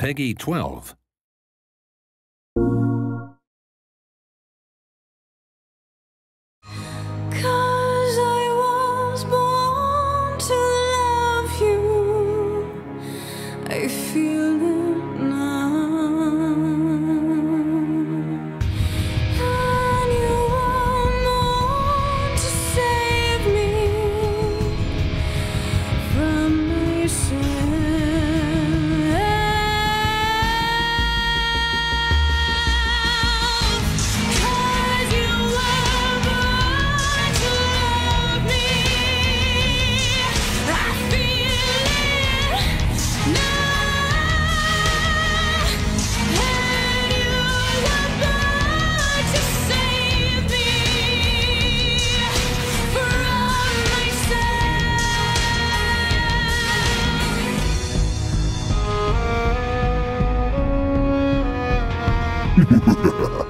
Peggy 12. Cause I was born to love you, I feel it now. And you were born to save me from myself. Cause you were born to love me, I feel it now. And you were born to save me from myself.